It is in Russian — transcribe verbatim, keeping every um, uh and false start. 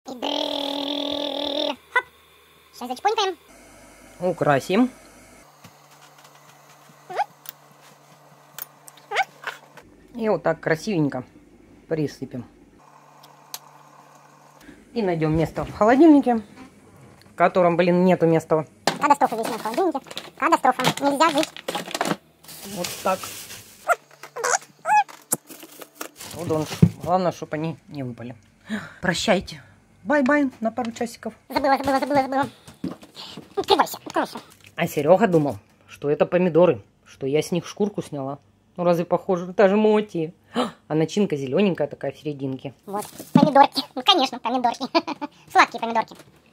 Хоп. Сейчас зачпонькаем. Украсим. И вот так красивенько присыпем. И найдем место в холодильнике, в котором, блин, нету места. Катастрофа здесь на холодильнике. Катастрофа. Нельзя жить. Вот так. Удон. Главное, чтобы они не выпали. Прощайте. Бай-бай на пару часиков. Забыла, забыла, забыла, забыла. Открывайся, откройся. А Серега думал, что это помидоры, что я с них шкурку сняла. Ну разве похоже? Это же моти. А начинка зелененькая такая в серединке. Вот, помидорки. Ну, конечно, помидорки. Сладкие помидорки.